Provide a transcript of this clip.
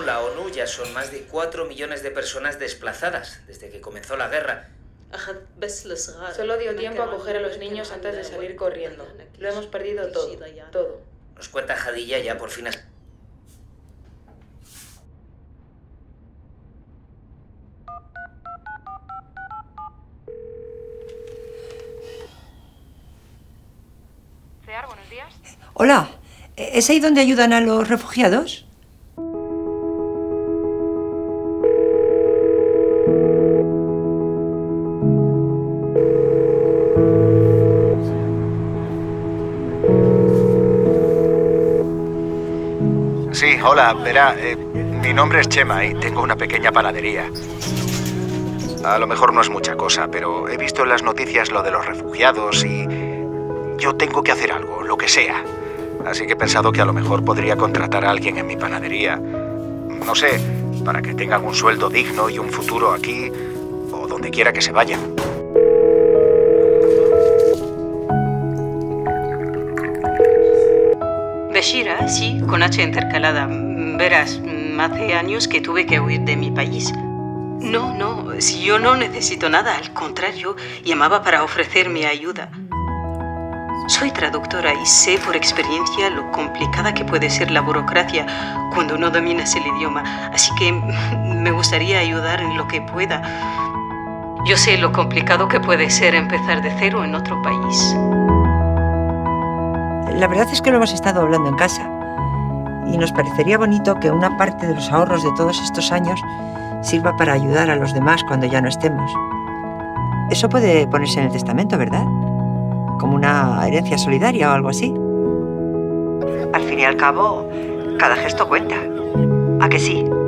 Según la ONU, ya son más de 4 millones de personas desplazadas desde que comenzó la guerra. Solo dio tiempo a coger a los niños antes de salir corriendo. Lo hemos perdido todo, todo. Nos cuenta Hadilla, ya por fin... Buenos días. Hola, ¿es ahí donde ayudan a los refugiados? Sí, hola, verá, mi nombre es Chema y tengo una pequeña panadería. A lo mejor no es mucha cosa, pero he visto en las noticias lo de los refugiados y yo tengo que hacer algo, lo que sea. Así que he pensado que a lo mejor podría contratar a alguien en mi panadería. No sé, para que tengan un sueldo digno y un futuro aquí o donde quiera que se vayan. Beshira, sí, con H intercalada. Verás, hace años que tuve que huir de mi país. No, si yo no necesito nada, al contrario, llamaba para ofrecer mi ayuda. Soy traductora y sé por experiencia lo complicada que puede ser la burocracia cuando no dominas el idioma, así que me gustaría ayudar en lo que pueda. Yo sé lo complicado que puede ser empezar de cero en otro país. La verdad es que lo hemos estado hablando en casa y nos parecería bonito que una parte de los ahorros de todos estos años sirva para ayudar a los demás cuando ya no estemos. Eso puede ponerse en el testamento, ¿verdad? Como una herencia solidaria o algo así. Al fin y al cabo, cada gesto cuenta. ¿A que sí?